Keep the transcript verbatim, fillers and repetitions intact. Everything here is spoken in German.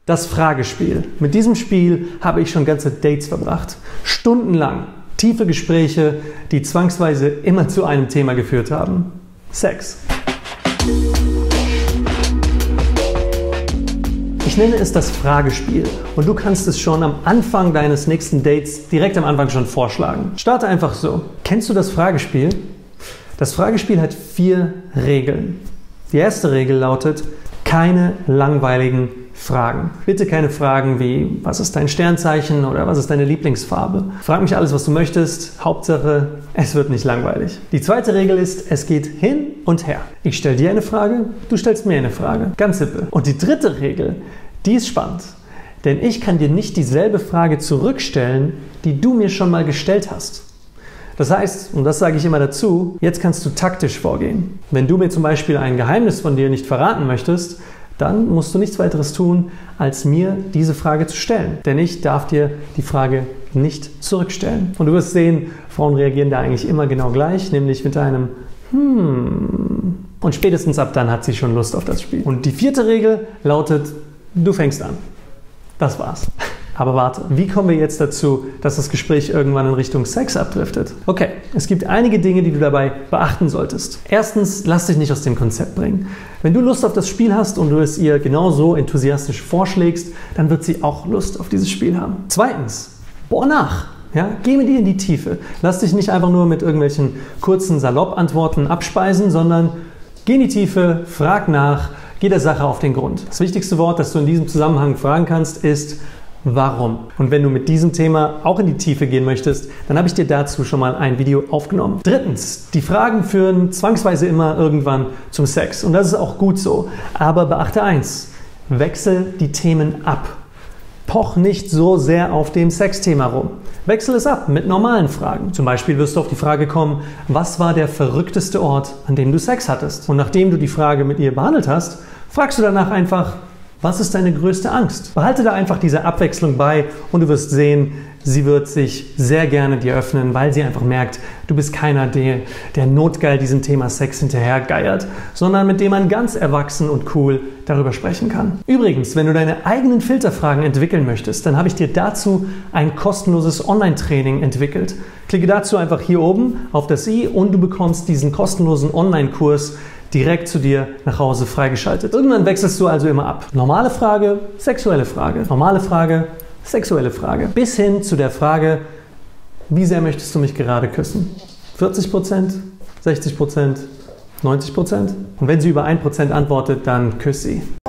Das Fragespiel. Mit diesem Spiel habe ich schon ganze Dates verbracht. Stundenlang. Tiefe Gespräche, die zwangsweise immer zu einem Thema geführt haben. Sex. Ich nenne es das Fragespiel und du kannst es schon am Anfang deines nächsten Dates direkt am Anfang schon vorschlagen. Starte einfach so. Kennst du das Fragespiel? Das Fragespiel hat vier Regeln. Die erste Regel lautet: keine langweiligen Fragen. Bitte keine Fragen wie: was ist dein Sternzeichen oder was ist deine Lieblingsfarbe? Frag mich alles, was du möchtest. Hauptsache, es wird nicht langweilig. Die zweite Regel ist: es geht hin und her. Ich stelle dir eine Frage, du stellst mir eine Frage. Ganz simpel. Und die dritte Regel, die ist spannend. Denn ich kann dir nicht dieselbe Frage zurückstellen, die du mir schon mal gestellt hast. Das heißt, und das sage ich immer dazu, jetzt kannst du taktisch vorgehen. Wenn du mir zum Beispiel ein Geheimnis von dir nicht verraten möchtest, dann musst du nichts weiteres tun, als mir diese Frage zu stellen. Denn ich darf dir die Frage nicht zurückstellen. Und du wirst sehen, Frauen reagieren da eigentlich immer genau gleich, nämlich mit einem Hm. Und spätestens ab dann hat sie schon Lust auf das Spiel. Und die vierte Regel lautet: du fängst an. Das war's. Aber warte, wie kommen wir jetzt dazu, dass das Gespräch irgendwann in Richtung Sex abdriftet? Okay, es gibt einige Dinge, die du dabei beachten solltest. Erstens, lass dich nicht aus dem Konzept bringen. Wenn du Lust auf das Spiel hast und du es ihr genauso enthusiastisch vorschlägst, dann wird sie auch Lust auf dieses Spiel haben. Zweitens, bohr nach. Ja, geh mit ihr in die Tiefe. Lass dich nicht einfach nur mit irgendwelchen kurzen Salopp-Antworten abspeisen, sondern geh in die Tiefe, frag nach, geh der Sache auf den Grund. Das wichtigste Wort, das du in diesem Zusammenhang fragen kannst, ist warum. Und wenn du mit diesem Thema auch in die Tiefe gehen möchtest, dann habe ich dir dazu schon mal ein Video aufgenommen. Drittens, die Fragen führen zwangsweise immer irgendwann zum Sex. Und das ist auch gut so. Aber beachte eins: wechsel die Themen ab. Poch nicht so sehr auf dem Sexthema rum. Wechsel es ab mit normalen Fragen. Zum Beispiel wirst du auf die Frage kommen: was war der verrückteste Ort, an dem du Sex hattest? Und nachdem du die Frage mit ihr behandelt hast, fragst du danach einfach: was ist deine größte Angst? Behalte da einfach diese Abwechslung bei und du wirst sehen, sie wird sich sehr gerne dir öffnen, weil sie einfach merkt, du bist keiner, der, der notgeil diesem Thema Sex hinterhergeiert, sondern mit dem man ganz erwachsen und cool darüber sprechen kann. Übrigens, wenn du deine eigenen Filterfragen entwickeln möchtest, dann habe ich dir dazu ein kostenloses Online-Training entwickelt. Klicke dazu einfach hier oben auf das i und du bekommst diesen kostenlosen Online-Kurs direkt zu dir nach Hause freigeschaltet. Irgendwann wechselst du also immer ab. Normale Frage, sexuelle Frage. Normale Frage, sexuelle Frage. Bis hin zu der Frage: wie sehr möchtest du mich gerade küssen? vierzig Prozent, sechzig Prozent, neunzig Prozent? Und wenn sie über ein Prozent antwortet, dann küss sie.